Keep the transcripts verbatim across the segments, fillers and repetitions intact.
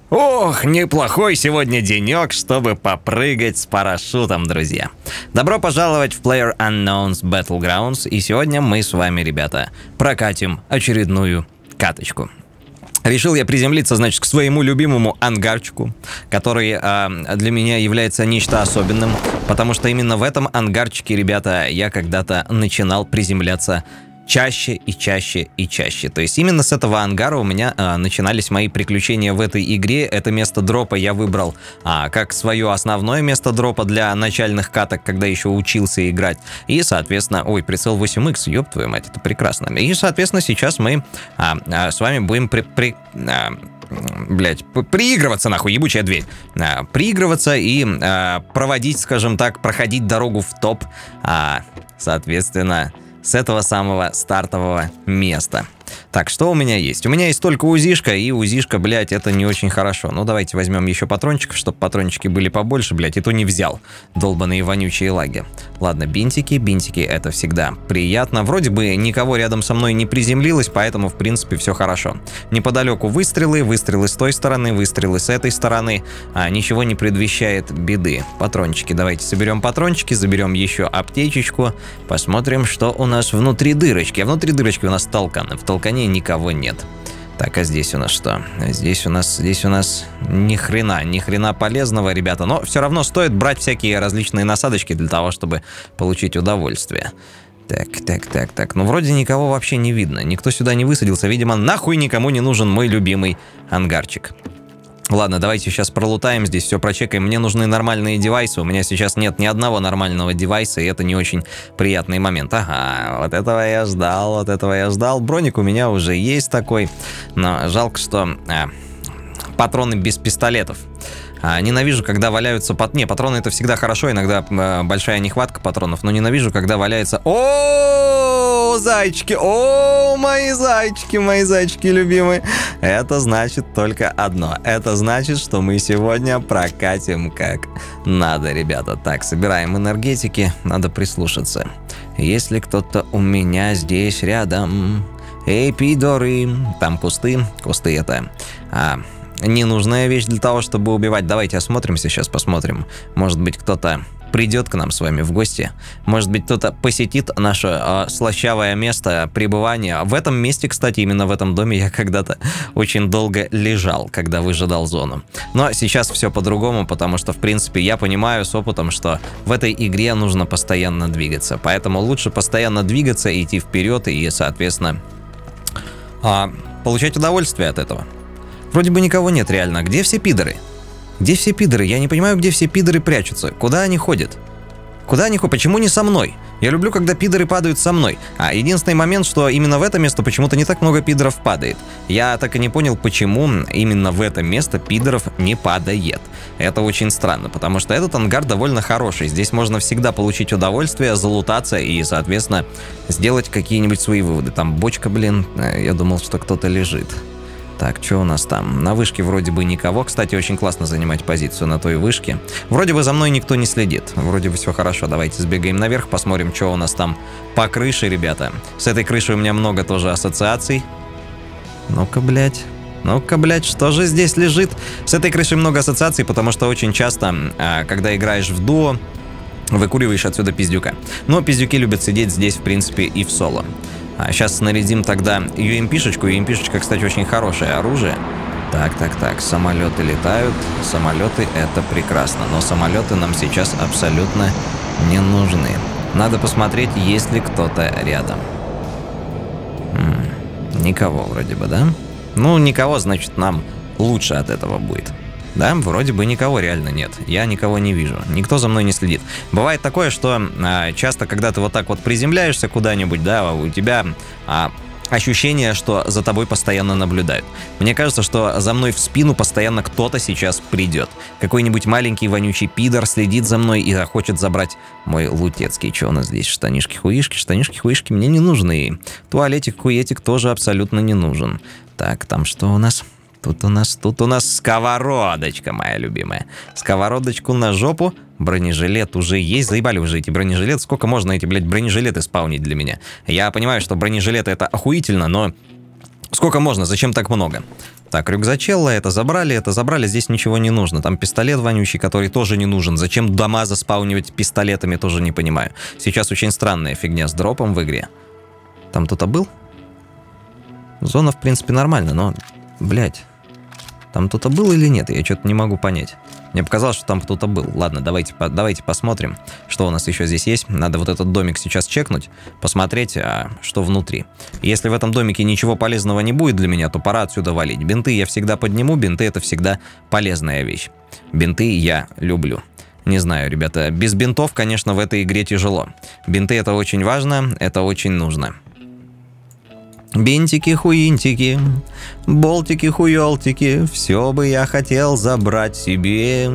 Ох, неплохой сегодня денек, чтобы попрыгать с парашютом, друзья. Добро пожаловать в PlayerUnknown's Battlegrounds, и сегодня мы с вами, ребята, прокатим очередную каточку. Решил я приземлиться, значит, к своему любимому ангарчику, который э, для меня является нечто особенным, потому что именно в этом ангарчике, ребята, я когда-то начинал приземляться чаще и чаще и чаще. То есть именно с этого ангара у меня а, начинались мои приключения в этой игре. Это место дропа я выбрал а, как свое основное место дропа для начальных каток, когда еще учился играть. И, соответственно, ой, прицел восемь икс, ёб твою мать, это прекрасно. И, соответственно, сейчас мы а, а, с вами будем при... при а, блять, приигрываться, нахуй, ебучая дверь. А, приигрываться и а, проводить, скажем так, проходить дорогу в топ, а, соответственно, с этого самого стартового места. Так, что у меня есть? У меня есть только узишка, и узишка, блядь, это не очень хорошо. Ну, давайте возьмем еще патрончиков, чтобы патрончики были побольше, блядь, и то не взял. Долбаные вонючие лаги. Ладно, бинтики, бинтики, это всегда приятно. Вроде бы никого рядом со мной не приземлилось, поэтому, в принципе, все хорошо. Неподалеку выстрелы, выстрелы с той стороны, выстрелы с этой стороны. А, ничего не предвещает беды. Патрончики, давайте соберем патрончики, заберем еще аптечечку. Посмотрим, что у нас внутри дырочки. А внутри дырочки у нас толканы. В толкане никого нет. Так, а здесь у нас что? Здесь у нас, здесь у нас ни хрена, ни хрена полезного, ребята. Но все равно стоит брать всякие различные насадочки для того, чтобы получить удовольствие. Так, так, так, так. Ну, вроде никого вообще не видно. Никто сюда не высадился. Видимо, нахуй никому не нужен мой любимый ангарчик. Ладно, давайте сейчас пролутаем здесь, все прочекаем. Мне нужны нормальные девайсы. У меня сейчас нет ни одного нормального девайса, и это не очень приятный момент. Ага, вот этого я ждал, вот этого я ждал. Броник у меня уже есть такой, но жалко, что а, патроны без пистолетов. А, ненавижу, когда валяются... Пат... Не, патроны это всегда хорошо, иногда э, большая нехватка патронов, но ненавижу, когда валяется... О, зайчики, о, мои зайчики, мои зайчики любимые. Это значит только одно. Это значит, что мы сегодня прокатим как надо, ребята. Так, собираем энергетики, надо прислушаться. Если кто-то у меня здесь рядом... Эй, пидоры, там кусты, кусты это... А... Ненужная вещь для того, чтобы убивать. Давайте осмотримся сейчас, посмотрим. Может быть, кто-то придет к нам с вами в гости. Может быть, кто-то посетит наше э, слащавое место пребывания. В этом месте, кстати, именно в этом доме я когда-то очень долго лежал, когда выжидал зону. Но сейчас все по-другому, потому что, в принципе, я понимаю с опытом, что в этой игре нужно постоянно двигаться. Поэтому лучше постоянно двигаться, идти вперед и, соответственно, э, получать удовольствие от этого. Вроде бы никого нет реально. Где все пидоры? Где все пидоры? Я не понимаю, где все пидоры прячутся. Куда они ходят? Куда они ходят? Почему не со мной? Я люблю, когда пидоры падают со мной. А единственный момент, что именно в это место почему-то не так много пидоров падает. Я так и не понял, почему именно в это место пидоров не падает. Это очень странно, потому что этот ангар довольно хороший. Здесь можно всегда получить удовольствие, залутаться и, соответственно, сделать какие-нибудь свои выводы. Там бочка, блин, я думал, что кто-то лежит. Так, что у нас там? На вышке вроде бы никого. Кстати, очень классно занимать позицию на той вышке. Вроде бы за мной никто не следит. Вроде бы все хорошо. Давайте сбегаем наверх, посмотрим, что у нас там по крыше, ребята. С этой крышей у меня много тоже ассоциаций. Ну-ка, блядь. Ну-ка, блядь, что же здесь лежит? С этой крышей много ассоциаций, потому что очень часто, когда играешь в дуо, выкуриваешь отсюда пиздюка. Но пиздюки любят сидеть здесь, в принципе, и в соло. А сейчас снарядим тогда ю эм пи-шечку. ю эм пи-шечка, кстати, очень хорошее оружие. Так, так, так, самолеты летают. Самолеты — это прекрасно. Но самолеты нам сейчас абсолютно не нужны. Надо посмотреть, есть ли кто-то рядом. М-м, никого вроде бы, да? Ну, никого, значит, нам лучше от этого будет. Да, вроде бы никого реально нет. Я никого не вижу. Никто за мной не следит. Бывает такое, что а, часто, когда ты вот так вот приземляешься куда-нибудь, да, у тебя а, ощущение, что за тобой постоянно наблюдают. Мне кажется, что за мной в спину постоянно кто-то сейчас придет. Какой-нибудь маленький вонючий пидор следит за мной и захочет забрать мой лутецкий. Что у нас здесь? Штанишки-хуишки? Штанишки-хуишки мне не нужны. Туалетик-хуетик тоже абсолютно не нужен. Так, там что у нас? Тут у нас, тут у нас сковородочка, моя любимая. Сковородочку на жопу. Бронежилет уже есть. Заебали уже эти бронежилеты. Сколько можно эти, блядь, бронежилеты спаунить для меня? Я понимаю, что бронежилеты это охуительно, но сколько можно? Зачем так много? Так, рюкзачелло, это забрали, это забрали, здесь ничего не нужно. Там пистолет вонючий, который тоже не нужен. Зачем дома заспаунивать пистолетами, тоже не понимаю. Сейчас очень странная фигня с дропом в игре. Там кто-то был? Зона, в принципе, нормально, но, блядь, там кто-то был или нет? Я что-то не могу понять. Мне показалось, что там кто-то был. Ладно, давайте, по, давайте посмотрим, что у нас еще здесь есть. Надо вот этот домик сейчас чекнуть, посмотреть, а, что внутри. Если в этом домике ничего полезного не будет для меня, то пора отсюда валить. Бинты я всегда подниму, бинты это всегда полезная вещь. Бинты я люблю. Не знаю, ребята, без бинтов, конечно, в этой игре тяжело. Бинты это очень важно, это очень нужно. Бинтики-хуинтики, болтики-хуёлтики, все бы я хотел забрать себе.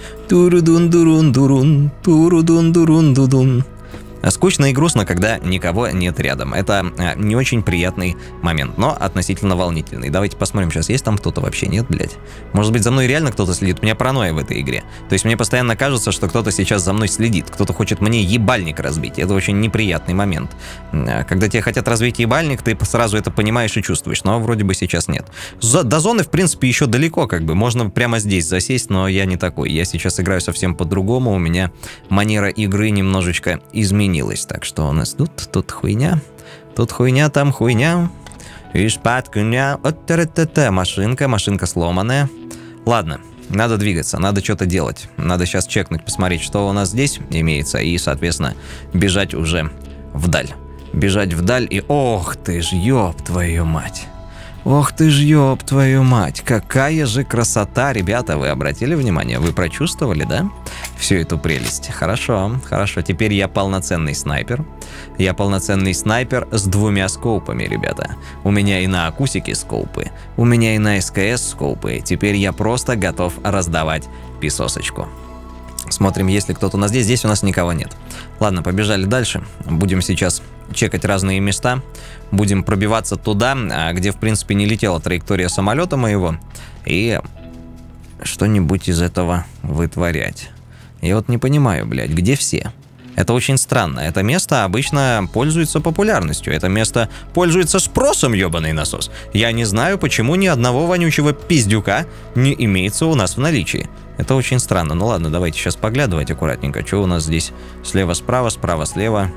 Туру-дун-дурун-дурун, туру-дун-дурун-дудун. Скучно и грустно, когда никого нет рядом. Это не очень приятный момент, но относительно волнительный. Давайте посмотрим, сейчас есть там кто-то вообще? Нет, блядь? Может быть, за мной реально кто-то следит? У меня паранойя в этой игре. То есть мне постоянно кажется, что кто-то сейчас за мной следит. Кто-то хочет мне ебальник разбить. Это очень неприятный момент. Когда тебе хотят разбить ебальник, ты сразу это понимаешь и чувствуешь. Но вроде бы сейчас нет. До зоны, в принципе, еще далеко, как бы. Можно прямо здесь засесть, но я не такой. Я сейчас играю совсем по-другому. У меня манера игры немножечко изменилась. Так что у нас тут, тут хуйня, тут хуйня, там хуйня. Ишь, под коня, от-та-та-та, машинка, машинка сломанная. Ладно, надо двигаться, надо что-то делать. Надо сейчас чекнуть, посмотреть, что у нас здесь имеется, и, соответственно, бежать уже вдаль. Бежать вдаль и... Ох ты ж, ёб твою мать. Ох ты ж, ёб твою мать, какая же красота, ребята, вы обратили внимание, вы прочувствовали, да, всю эту прелесть? Хорошо, хорошо, теперь я полноценный снайпер, я полноценный снайпер с двумя скоупами, ребята. У меня и на акусике скоупы, у меня и на СКС скоупы, теперь я просто готов раздавать писосочку. Смотрим, есть ли кто-то у нас здесь. Здесь у нас никого нет. Ладно, побежали дальше. Будем сейчас чекать разные места. Будем пробиваться туда, где, в принципе, не летела траектория самолета моего. И что-нибудь из этого вытворять. Я вот не понимаю, блядь, где все? Это очень странно. Это место обычно пользуется популярностью. Это место пользуется спросом, ебаный насос. Я не знаю, почему ни одного вонючего пиздюка не имеется у нас в наличии. Это очень странно. Ну ладно, давайте сейчас поглядывать аккуратненько. Что у нас здесь? Слева-справа, справа-слева.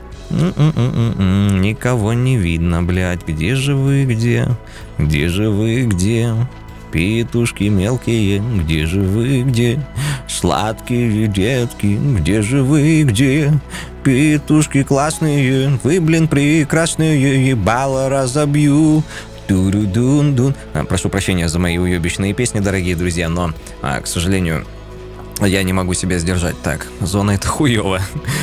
М-м-м-м-м. Никого не видно, блядь. Где же вы, где? Где же вы, где? Петушки мелкие, где же вы, где? Сладкие детки, где же вы, где? Петушки классные, вы, блин, прекрасные, ебало разобью. Туру-дун-дун. Прошу прощения за мои уебищные песни, дорогие друзья, но, а, к сожалению, я не могу себя сдержать. Так, зона это хуёво.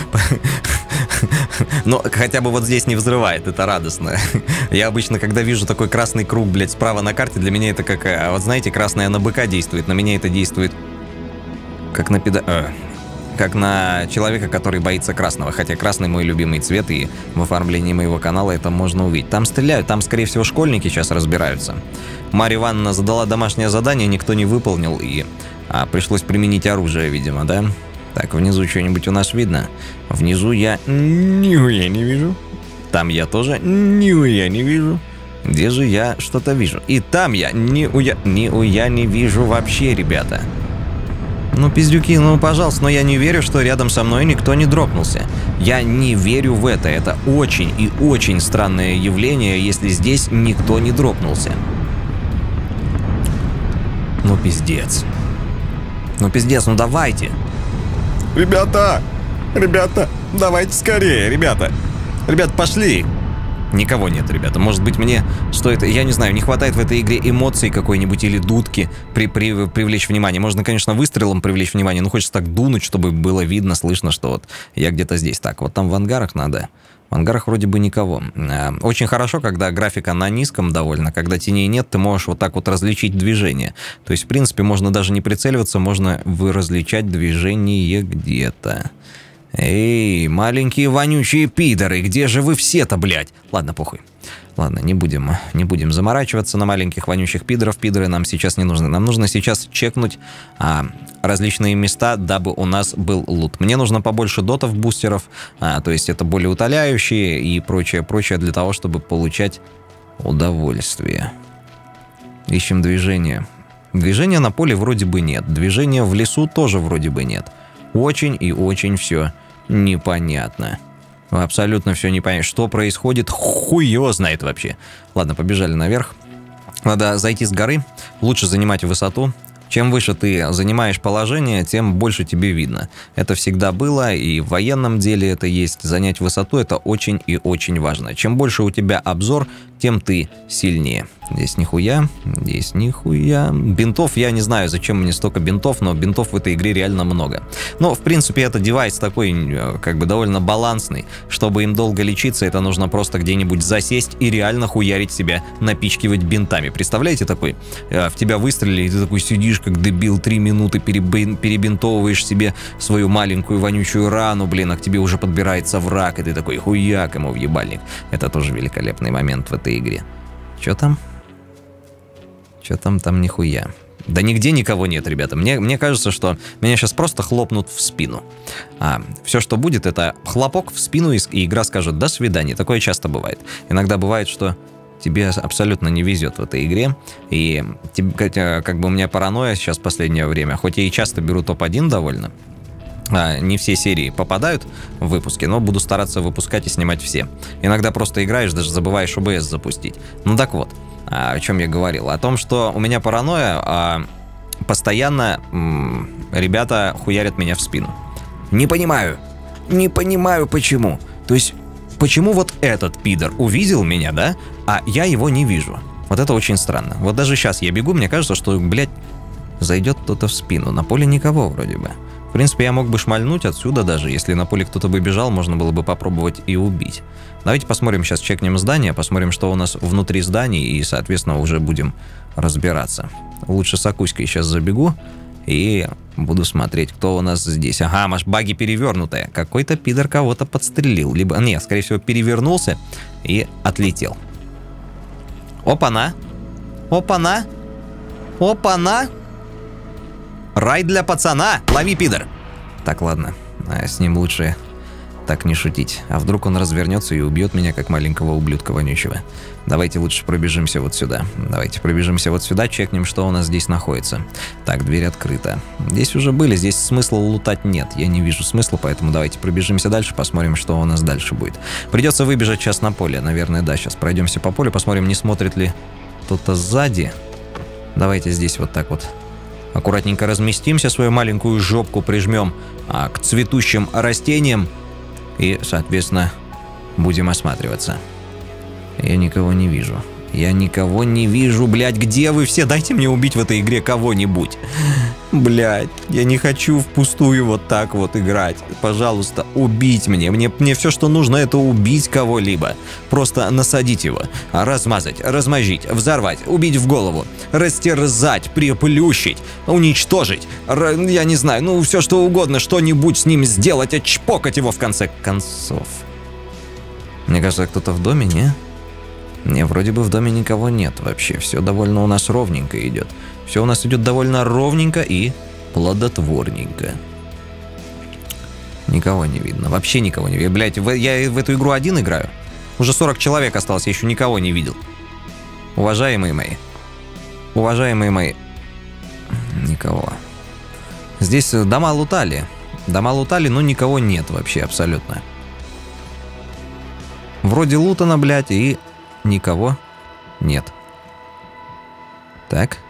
Но хотя бы вот здесь не взрывает, это радостно. Я обычно, когда вижу такой красный круг, блядь, справа на карте, для меня это как, вот знаете, красная на быка действует, на меня это действует как на педа... Э, как на человека, который боится красного. Хотя красный мой любимый цвет, и в оформлении моего канала это можно увидеть. Там стреляют, там, скорее всего, школьники сейчас разбираются. Марья Ивановна задала домашнее задание, никто не выполнил, и а, пришлось применить оружие, видимо, да? Так, внизу что-нибудь у нас видно? Внизу я нихуя не вижу. Там я тоже нихуя не вижу. Где же я что-то вижу? И там я нихуя, нихуя не вижу вообще, ребята. Ну, пиздюки, ну, пожалуйста, но я не верю, что рядом со мной никто не дропнулся. Я не верю в это. Это очень и очень странное явление, если здесь никто не дропнулся. Ну, пиздец. Ну, пиздец, ну давайте. Ребята! Ребята, давайте скорее, ребята. Ребят, пошли. Никого нет, ребята. Может быть, мне стоит... Я не знаю, не хватает в этой игре эмоций какой-нибудь или дудки при, при, привлечь внимание. Можно, конечно, выстрелом привлечь внимание, но хочется так дунуть, чтобы было видно, слышно, что вот я где-то здесь. Так, вот там в ангарах надо. В ангарах вроде бы никого. Очень хорошо, когда графика на низком довольно, когда теней нет, ты можешь вот так вот различить движение. То есть, в принципе, можно даже не прицеливаться, можно различать движение где-то. Эй, маленькие вонючие пидоры, где же вы все-то, блядь? Ладно, похуй. Ладно, не будем, не будем заморачиваться на маленьких вонючих пидоров. Пидоры нам сейчас не нужны. Нам нужно сейчас чекнуть а, различные места, дабы у нас был лут. Мне нужно побольше дотов, бустеров, а, то есть это более утоляющие и прочее, прочее для того, чтобы получать удовольствие. Ищем движение. Движения на поле вроде бы нет. Движения в лесу тоже вроде бы нет. Очень и очень все непонятно. Абсолютно все непонятно. Что происходит, хуй его знает вообще. Ладно, побежали наверх. Надо зайти с горы. Лучше занимать высоту. Чем выше ты занимаешь положение, тем больше тебе видно. Это всегда было, и в военном деле это есть. Занять высоту – это очень и очень важно. Чем больше у тебя обзор, тем ты сильнее. Здесь нихуя, здесь нихуя. Бинтов я не знаю, зачем мне столько бинтов, но бинтов в этой игре реально много. Но, в принципе, это девайс такой, как бы, довольно балансный. Чтобы им долго лечиться, это нужно просто где-нибудь засесть и реально хуярить себя, напичкивать бинтами. Представляете, такой, в тебя выстрелили, и ты такой сидишь, как дебил, три минуты перебин, перебинтовываешь себе свою маленькую вонючую рану, блин, а к тебе уже подбирается враг, и ты такой хуяк ему в ебальник. Это тоже великолепный момент в этой игре. Чё там? Чё там, там нихуя. Да нигде никого нет, ребята. Мне, мне кажется, что меня сейчас просто хлопнут в спину. А все, что будет, это хлопок в спину, и, и игра скажет «до свидания». Такое часто бывает. Иногда бывает, что тебе абсолютно не везет в этой игре. И как бы у меня паранойя сейчас в последнее время. Хоть я и часто беру топ один довольно. А, не все серии попадают в выпуски, но буду стараться выпускать и снимать все. Иногда просто играешь, даже забываешь о бэ эс запустить. Ну так вот. О чем я говорил? О том, что у меня паранойя, а постоянно м, ребята хуярят меня в спину. Не понимаю. Не понимаю, почему. То есть, почему вот этот пидор увидел меня, да, а я его не вижу? Вот это очень странно. Вот даже сейчас я бегу, мне кажется, что, блядь, зайдет кто-то в спину. На поле никого вроде бы. В принципе, я мог бы шмальнуть отсюда даже. Если на поле кто-то бы бежал, можно было бы попробовать и убить. Давайте посмотрим, сейчас чекнем здание, посмотрим, что у нас внутри зданий, и, соответственно, уже будем разбираться. Лучше с Акуськой сейчас забегу и буду смотреть, кто у нас здесь. Ага, маш баги перевернутая. Какой-то пидор кого-то подстрелил. Либо, нет, скорее всего, перевернулся и отлетел. Опа-на! Опа-на! Опа-на! Рай для пацана! Лови, пидор! Так, ладно. А с ним лучше так не шутить. А вдруг он развернется и убьет меня, как маленького ублюдка вонючего. Давайте лучше пробежимся вот сюда. Давайте пробежимся вот сюда, чекнем, что у нас здесь находится. Так, дверь открыта. Здесь уже были, здесь смысла лутать нет. Я не вижу смысла, поэтому давайте пробежимся дальше, посмотрим, что у нас дальше будет. Придется выбежать сейчас на поле. Наверное, да, сейчас пройдемся по полю, посмотрим, не смотрит ли кто-то сзади. Давайте здесь вот так вот аккуратненько разместимся, свою маленькую жопку прижмем а, к цветущим растениям и, соответственно, будем осматриваться. Я никого не вижу. Я никого не вижу, блядь, где вы все? Дайте мне убить в этой игре кого-нибудь. Блядь, я не хочу впустую вот так вот играть. Пожалуйста, убить мне. Мне, мне все, что нужно, это убить кого-либо. Просто насадить его, размазать, размозжить, взорвать, убить в голову, растерзать, приплющить, уничтожить. Р, я не знаю, ну все что угодно, что-нибудь с ним сделать, отчпокать его в конце концов. Мне кажется, кто-то в доме, не? Не, вроде бы в доме никого нет вообще. Все довольно у нас ровненько идет. Все у нас идет довольно ровненько и плодотворненько. Никого не видно. Вообще никого не видно. Блять, я в эту игру один играю. Уже сорок человек осталось, я еще никого не видел. Уважаемые мои. Уважаемые мои. Никого. Здесь дома лутали. Дома лутали, но никого нет вообще абсолютно. Вроде лутано, блять, и никого нет. Так.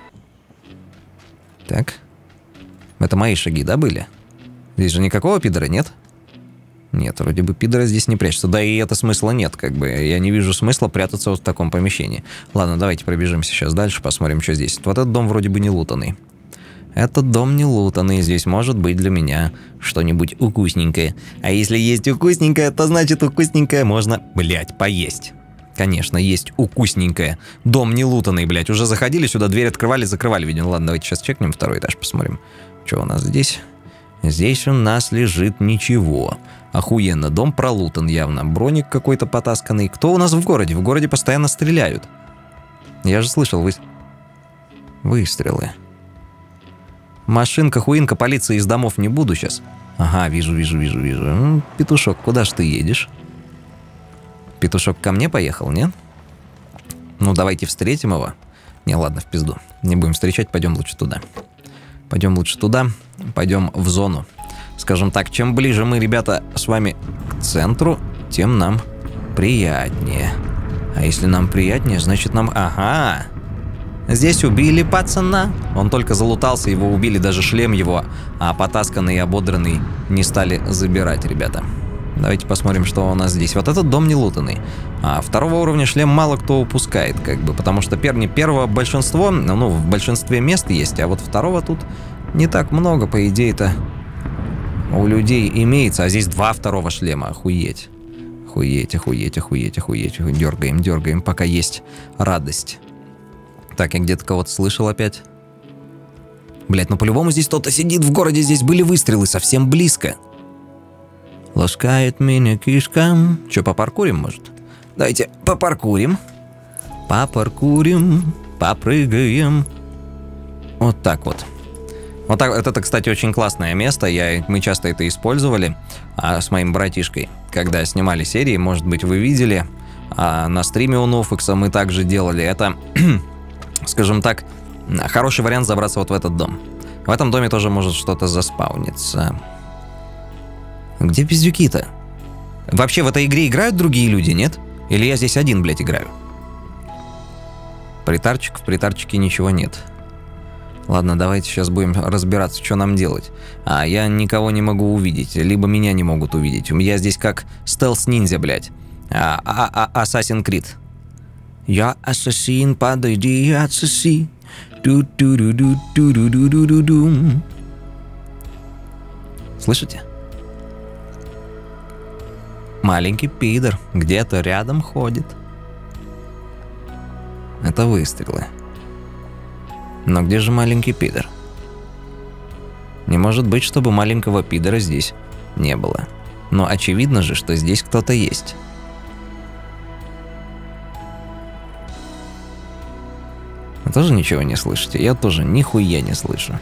Так. Это мои шаги, да, были? Здесь же никакого пидора нет? Нет, вроде бы пидора здесь не прячется. Да и это смысла нет, как бы. Я не вижу смысла прятаться вот в таком помещении. Ладно, давайте пробежимся сейчас дальше, посмотрим, что здесь. Вот этот дом вроде бы не лутанный. Этот дом не лутанный, здесь может быть для меня что-нибудь вкусненькое. А если есть вкусненькое, то значит вкусненькое можно, блядь, поесть. Конечно, есть вкусненькое. Дом не лутанный, блядь. Уже заходили сюда, дверь открывали, закрывали, видимо. Ладно, давайте сейчас чекнем второй этаж, посмотрим. Что у нас здесь? Здесь у нас лежит ничего. Охуенно, дом пролутан явно. Броник какой-то потасканный. Кто у нас в городе? В городе постоянно стреляют. Я же слышал вы... выстрелы. Машинка, хуинка, полиция из домов не буду сейчас. Ага, вижу, вижу, вижу, вижу. Петушок, куда ж ты едешь? Петушок ко мне поехал, нет? Ну, давайте встретим его. Не, ладно, в пизду. Не будем встречать, пойдем лучше туда. Пойдем лучше туда, пойдем в зону. Скажем так, чем ближе мы, ребята, с вами к центру, тем нам приятнее. А если нам приятнее, значит нам... Ага! Здесь убили пацана. Он только залутался, его убили, даже шлем его, а потасканный и ободранный не стали забирать, ребята. Давайте посмотрим, что у нас здесь. Вот этот дом не лутанный. А второго уровня шлем мало кто упускает, как бы, потому что перни первого большинство, ну, в большинстве мест есть, а вот второго тут не так много, по идее-то, у людей имеется. А здесь два второго шлема, охуеть. Охуеть, охуеть, охуеть, охуеть. Дергаем, дергаем, пока есть радость. Так, я где-то кого-то слышал опять. Блять, ну по-любому здесь кто-то сидит в городе, здесь были выстрелы совсем близко. Ласкает меня кишка. Че, попаркурим, может? Давайте попаркурим. Попаркурим, попрыгаем. Вот так вот. Вот так, это, кстати, очень классное место. Я, мы часто это использовали а, с моим братишкой, когда снимали серии. Может быть, вы видели. А, на стриме у Ноуфикса мы также делали это. Скажем так, хороший вариант забраться вот в этот дом. В этом доме тоже может что-то заспауниться. Где пиздюки-то? Вообще в этой игре играют другие люди, нет? Или я здесь один, блядь, играю? Притарчик, в притарчике ничего нет. Ладно, давайте сейчас будем разбираться, что нам делать. А я никого не могу увидеть, либо меня не могут увидеть. Я здесь как стелс-ниндзя, блядь. А, а, а, Assassin's Creed. Я ассасин, подойди, отсоси. Ду-ду-ду-ду-ду-ду-ду-ду-ду. Слышите? Маленький пидор где-то рядом ходит. Это выстрелы. Но где же маленький пидор? Не может быть, чтобы маленького пидора здесь не было. Но очевидно же, что здесь кто-то есть. Вы тоже ничего не слышите? Я тоже нихуя не слышу.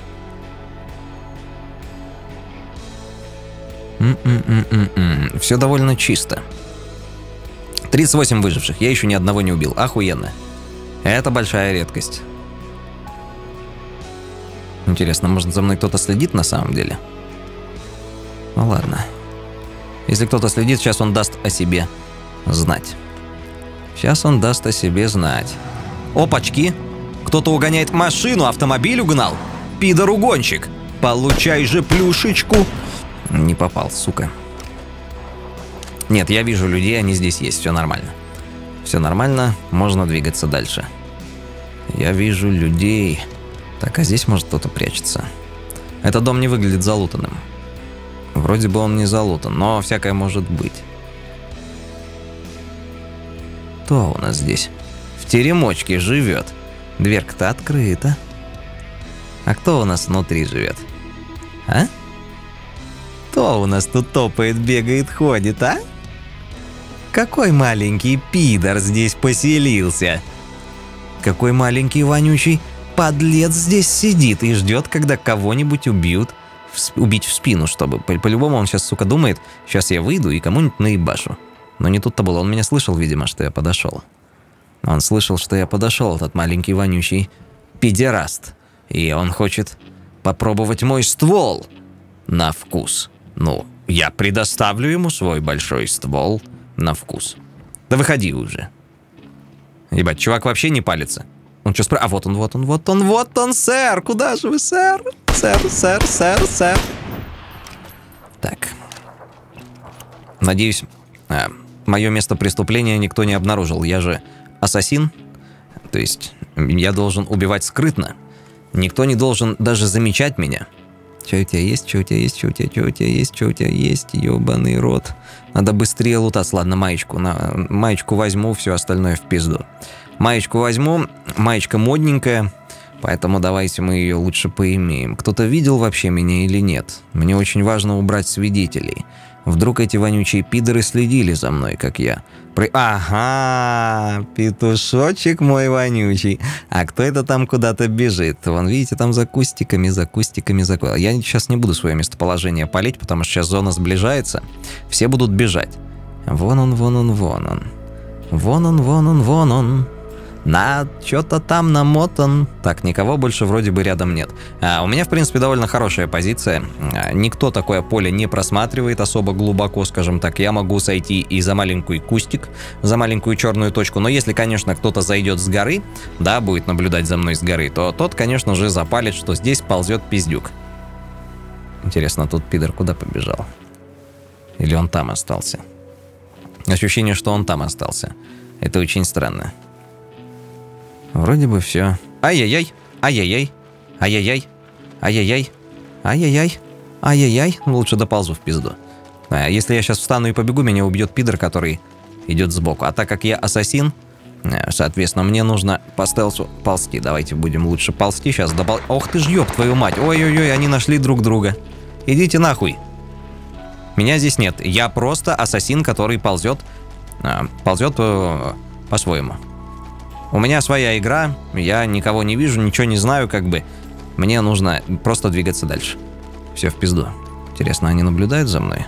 М-м-м-м-м. Все довольно чисто. тридцать восемь выживших. Я еще ни одного не убил. Охуенно. Это большая редкость. Интересно, может, за мной кто-то следит на самом деле? Ну ладно. Если кто-то следит, сейчас он даст о себе знать. Сейчас он даст о себе знать. Опачки! Кто-то угоняет машину, автомобиль угнал. Пидор-угонщик. Получай же плюшечку. Не попал, сука. Нет, я вижу людей, они здесь есть, все нормально. Все нормально, можно двигаться дальше. Я вижу людей. Так, а здесь может кто-то прячется. Этот дом не выглядит залутанным. Вроде бы он не залутан, но всякое может быть. Кто у нас здесь? В теремочке живет. Дверка-то открыта. А кто у нас внутри живет? А? Кто у нас тут топает, бегает, ходит, а? Какой маленький пидор здесь поселился? Какой маленький вонючий подлец здесь сидит и ждет, когда кого-нибудь убьют, в, убить в спину, чтобы... По- по-любому он сейчас, сука, думает, сейчас я выйду и кому-нибудь наебашу. Но не тут-то было, он меня слышал, видимо, что я подошел. Он слышал, что я подошел, этот маленький вонючий педераст. И он хочет попробовать мой ствол на вкус. Ну, я предоставлю ему свой большой ствол на вкус. Да выходи уже. Ебать, чувак вообще не палится. Он что, спра... А вот он, вот он, вот он, вот он, сэр! Куда же вы, сэр? Сэр, сэр, сэр, сэр. Так. Надеюсь, а, мое место преступления никто не обнаружил. Я же ассасин. То есть я должен убивать скрытно. Никто не должен даже замечать меня. Что у тебя есть, что у тебя есть, что у тебя, что у тебя есть, что у тебя есть, ёбаный рот. Надо быстрее лутаться. Ладно, маечку. На, маечку возьму, все остальное в пизду. Маечку возьму. Маечка модненькая. Поэтому давайте мы ее лучше поимеем. Кто-то видел вообще меня или нет? Мне очень важно убрать свидетелей. Вдруг эти вонючие пидоры следили за мной, как я. Про... Ага, петушочек мой вонючий. А кто это там куда-то бежит? Вон, видите, там за кустиками, за кустиками, за... Я сейчас не буду свое местоположение палить, потому что сейчас зона сближается. Все будут бежать. Вон он, вон он, вон он. Вон он, вон он, вон он. На что-то там намотан. Так, никого больше вроде бы рядом нет. А, у меня, в принципе, довольно хорошая позиция. А, никто такое поле не просматривает особо глубоко, скажем так. Я могу сойти и за маленький кустик, за маленькую черную точку. Но если, конечно, кто-то зайдет с горы, да, будет наблюдать за мной с горы, то тот, конечно же, запалит, что здесь ползет пиздюк. Интересно, тут пидор куда побежал? Или он там остался? Ощущение, что он там остался. Это очень странно. Вроде бы все. Ай-яй-яй, ай-яй-яй, ай-яй-яй, ай-яй-яй, ай-яй-яй, ай-яй-яй. Лучше доползу в пизду. А если я сейчас встану и побегу, меня убьет пидор, который идет сбоку. А так как я ассасин, соответственно, мне нужно по стелсу ползти. Давайте будем лучше ползти сейчас. Допол... Ох ты ж, ёб твою мать. Ой-ой-ой, они нашли друг друга. Идите нахуй. Меня здесь нет. Я просто ассасин, который ползет, ползет по-своему. У меня своя игра, я никого не вижу, ничего не знаю, как бы. Мне нужно просто двигаться дальше. Все в пизду. Интересно, они наблюдают за мной?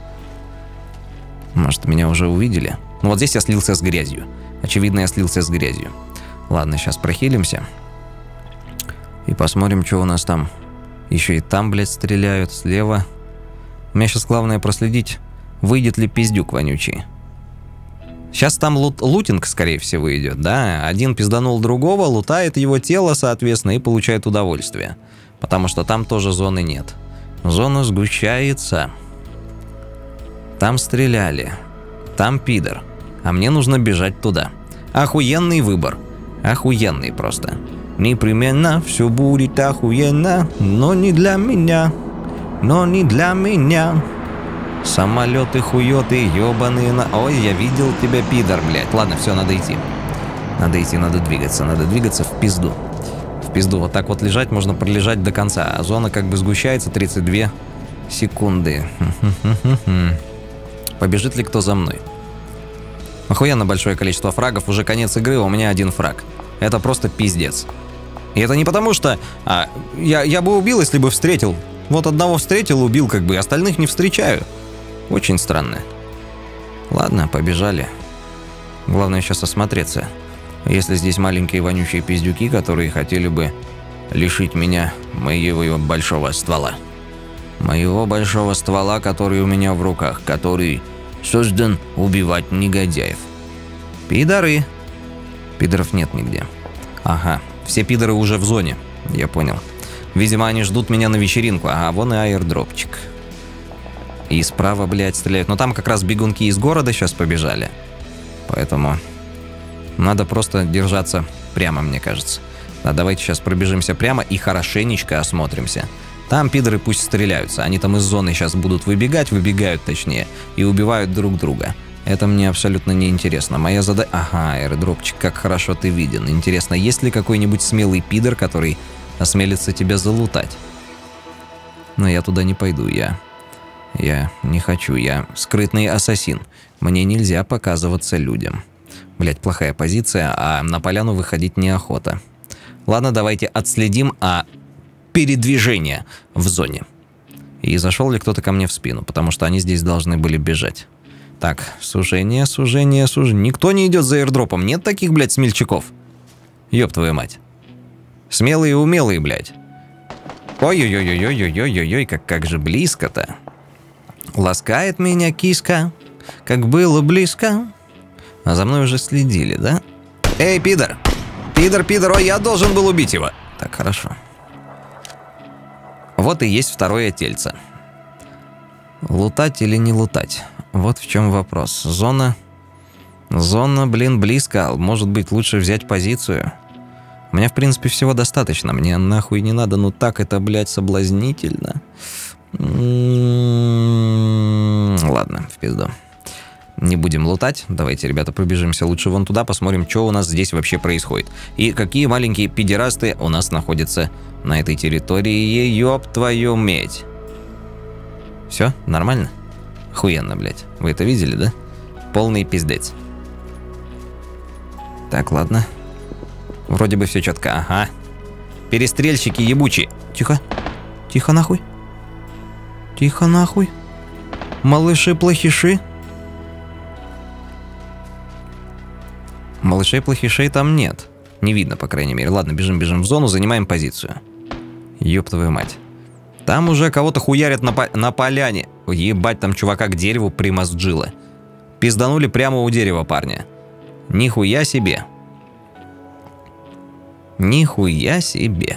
Может, меня уже увидели? Ну вот здесь я слился с грязью. Очевидно, я слился с грязью. Ладно, сейчас прохилимся. И посмотрим, что у нас там. Еще и там, блядь, стреляют слева. У меня сейчас главное проследить, выйдет ли пиздюк вонючий. Сейчас там лут, лутинг, скорее всего, идет, да? Один пизданул другого, лутает его тело, соответственно, и получает удовольствие. Потому что там тоже зоны нет. Зона сгущается. Там стреляли. Там пидор. А мне нужно бежать туда. Охуенный выбор. Охуенный просто. Непременно все будет охуенно, но не для меня. Но не для меня. Самолеты, хуёты, ёбаные на... Ой, я видел тебя, пидор, блядь. Ладно, все, надо идти. Надо идти, надо двигаться. Надо двигаться в пизду. В пизду. Вот так вот лежать можно пролежать до конца. А зона как бы сгущается. тридцать две секунды. Побежит ли кто за мной? Охуенно большое количество фрагов. Уже конец игры, у меня один фраг. Это просто пиздец. И это не потому, что... А, я, я бы убил, если бы встретил. Вот одного встретил, убил как бы. Остальных не встречаю. Очень странно. Ладно, побежали. Главное сейчас осмотреться. Если здесь маленькие вонючие пиздюки, которые хотели бы лишить меня моего большого ствола. Моего большого ствола, который у меня в руках, который создан убивать негодяев. Пидоры. Пидоров нет нигде. Ага, все пидоры уже в зоне. Я понял. Видимо, они ждут меня на вечеринку. Ага, вон и аирдропчик. И справа, блядь, стреляют. Но там как раз бегунки из города сейчас побежали. Поэтому надо просто держаться прямо, мне кажется. Да, давайте сейчас пробежимся прямо и хорошенечко осмотримся. Там пидоры пусть стреляются. Они там из зоны сейчас будут выбегать, выбегают точнее, и убивают друг друга. Это мне абсолютно не интересно. Моя задача... Ага, аирдропчик, как хорошо ты виден. Интересно, есть ли какой-нибудь смелый пидор, который осмелится тебя залутать? Но я туда не пойду, я... Я не хочу, я скрытный ассасин. Мне нельзя показываться людям. Блять, плохая позиция, а на поляну выходить неохота. Ладно, давайте отследим а передвижение в зоне. И зашел ли кто-то ко мне в спину, потому что они здесь должны были бежать. Так, сужение, сужение, сужение. Никто не идет за аирдропом, нет таких, блядь, смельчаков. Ёб твою мать. Смелые и умелые, блядь. Ой-ой-ой-ой-ой-ой-ой-ой, как, как же близко-то. Ласкает меня киска, как было близко. А за мной уже следили, да? Эй, пидор! Пидор, пидор, ой, я должен был убить его. Так, хорошо. Вот и есть второе тельце. Лутать или не лутать? Вот в чем вопрос. Зона... Зона, блин, близко. Может быть, лучше взять позицию. У меня, в принципе, всего достаточно. Мне нахуй не надо. Ну так это, блядь, соблазнительно. Ладно, в пизду. Не будем лутать. Давайте, ребята, пробежимся лучше вон туда, посмотрим, что у нас здесь вообще происходит. И какие маленькие пидерасты у нас находятся на этой территории. Ёб твою медь. Все, нормально? Охуенно, блядь. Вы это видели, да? Полный пиздец. Так, ладно. Вроде бы все четко. Ага. Перестрельщики ебучие. Тихо. Тихо нахуй. Тихо нахуй. Малыши-плохиши. Малышей-плохишей там нет. Не видно, по крайней мере. Ладно, бежим-бежим в зону, занимаем позицию. Ёб твою мать. Там уже кого-то хуярят на, по на поляне. Ебать, там чувака к дереву примозжило. Пизданули прямо у дерева парня. Нихуя себе. Нихуя себе.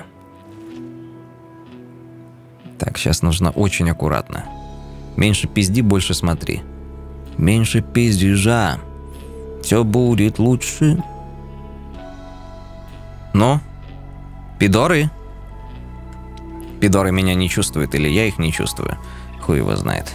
Так, сейчас нужно очень аккуратно. Меньше пизди, больше смотри. Меньше пиздежа. Все будет лучше. Ну? Пидоры? Пидоры меня не чувствуют, или я их не чувствую. Хуй его знает.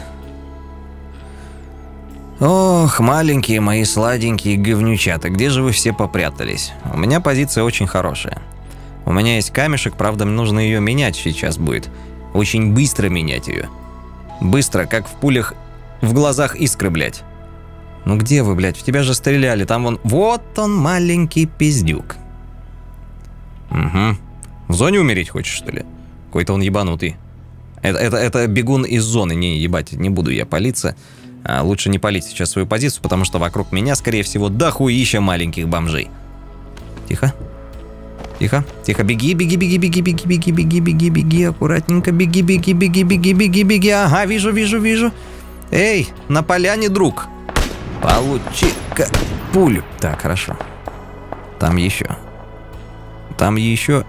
Ох, маленькие мои сладенькие говнючата, где же вы все попрятались? У меня позиция очень хорошая. У меня есть камешек, правда, нужно ее менять сейчас будет. Очень быстро менять ее. Быстро, как в пулях в глазах искры, блядь. Ну где вы, блядь? В тебя же стреляли, там вон... Вот он, маленький пиздюк. Угу. В зоне умереть хочешь, что ли? Какой-то он ебанутый. Это, это, это бегун из зоны. Не, ебать, не буду я палиться. А, лучше не палить сейчас свою позицию, потому что вокруг меня, скорее всего, дохуища маленьких бомжей. Тихо. Тихо. Тихо. Беги, беги, беги, беги, беги, беги, беги, беги, беги. Аккуратненько. Беги, беги, беги, беги, беги, беги. Ага, вижу, вижу, вижу. Эй, на поляне, друг. Получи-ка пулю. Так, хорошо. Там еще. Там еще...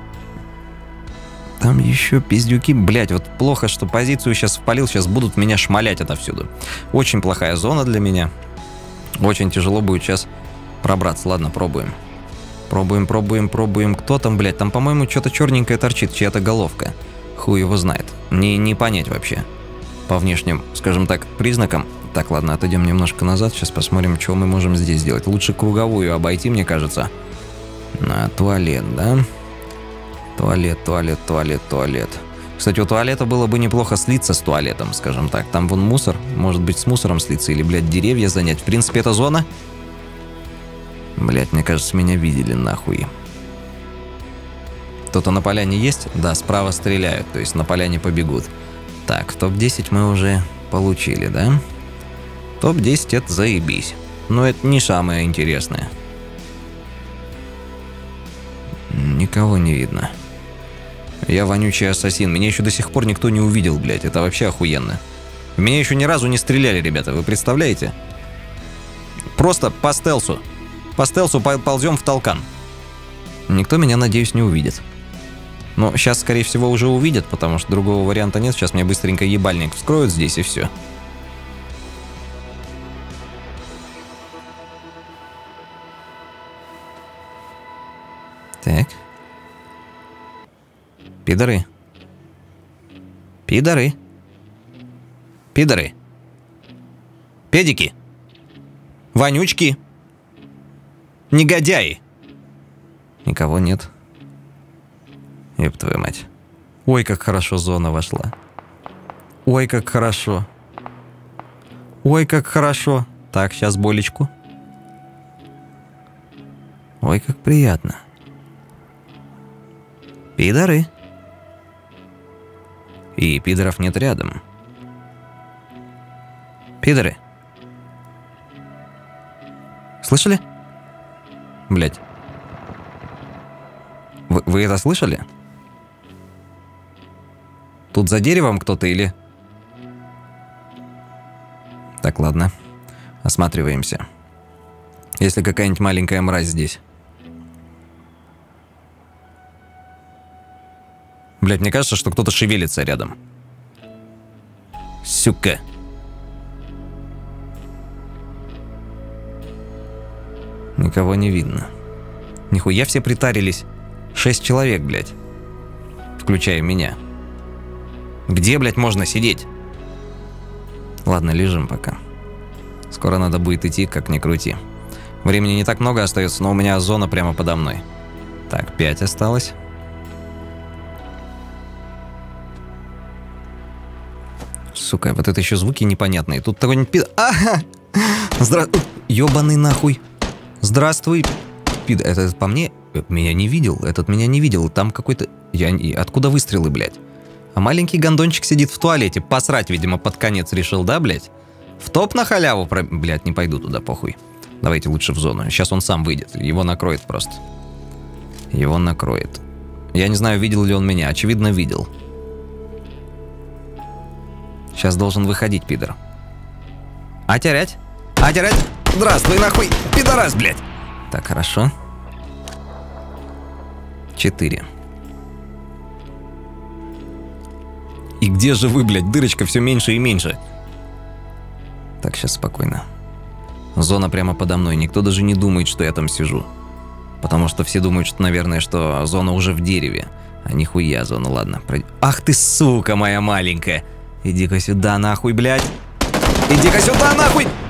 Там еще пиздюки. Блять, вот плохо, что позицию сейчас впалил. Сейчас будут меня шмалять отовсюду. Очень плохая зона для меня. Очень тяжело будет сейчас пробраться. Ладно, пробуем. Пробуем, пробуем, пробуем. Кто там, блядь? Там, по-моему, что-то черненькое торчит. Чья-то головка. Хуй его знает. Не, не понять вообще. По внешним, скажем так, признакам. Так, ладно, отойдем немножко назад. Сейчас посмотрим, что мы можем здесь сделать. Лучше круговую обойти, мне кажется. На туалет, да? Туалет, туалет, туалет, туалет. Кстати, у туалета было бы неплохо слиться с туалетом, скажем так. Там вон мусор. Может быть, с мусором слиться или, блядь, деревья занять. В принципе, это зона. Блядь, мне кажется, меня видели нахуй. Кто-то на поляне есть? Да, справа стреляют, то есть на поляне побегут. Так, топ десять мы уже получили, да? топ десять это заебись. Но это не самое интересное. Никого не видно. Я вонючий ассасин. Меня еще до сих пор никто не увидел, блядь. Это вообще охуенно. В меня еще ни разу не стреляли, ребята. Вы представляете? Просто по стелсу. По стелсу ползем в толкан. Никто меня, надеюсь, не увидит. Но сейчас, скорее всего, уже увидят, потому что другого варианта нет. Сейчас мне быстренько ебальник вскроют здесь, и все. Так. Пидоры. Пидоры. Пидоры. Педики. Вонючки. Негодяи. Никого нет. Ёб твою мать. Ой, как хорошо зона вошла. Ой, как хорошо. Ой, как хорошо. Так, сейчас болечку. Ой, как приятно. Пидоры. И пидоров нет рядом. Пидоры. Слышали? Блять. Вы, вы это слышали? Тут за деревом кто-то или... Так, ладно. Осматриваемся. Если какая-нибудь маленькая мразь здесь. Блять, мне кажется, что кто-то шевелится рядом. Сука. Никого не видно. Нихуя все притарились. Шесть человек, блядь. Включая меня. Где, блядь, можно сидеть? Ладно, лежим пока. Скоро надо будет идти, как ни крути. Времени не так много остается, но у меня зона прямо подо мной. Так, пять осталось. Сука, вот это еще звуки непонятные. Тут такой-нибудь пид... Ага! Здравствуй. Ёбаный нахуй. Здравствуй. Пид... Это, это по мне? Меня не видел. Этот меня не видел. Там какой-то... Я... Откуда выстрелы, блядь? А маленький гондончик сидит в туалете. Посрать, видимо, под конец решил, да, блядь? В топ на халяву про... Блядь, не пойду туда, похуй. Давайте лучше в зону. Сейчас он сам выйдет. Его накроет просто. Его накроет. Я не знаю, видел ли он меня. Очевидно, видел. Сейчас должен выходить, пидор. А терять? А терять? Здравствуй, нахуй, пидорас, блядь. Так, хорошо. Четыре. И где же вы, блядь? Дырочка все меньше и меньше. Так, сейчас спокойно. Зона прямо подо мной. Никто даже не думает, что я там сижу. Потому что все думают, что, наверное, что зона уже в дереве. А нихуя зона, ладно. Пройд... Ах ты, сука моя маленькая. Иди-ка сюда, нахуй, блядь. Иди-ка сюда, нахуй.